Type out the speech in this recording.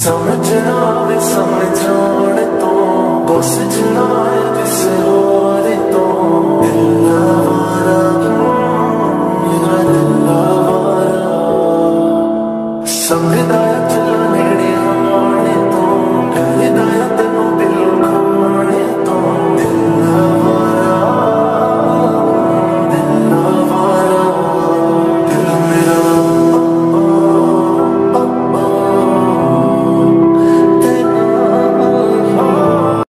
समझना वे समझाने तो बस जना है किसे हो तो दिल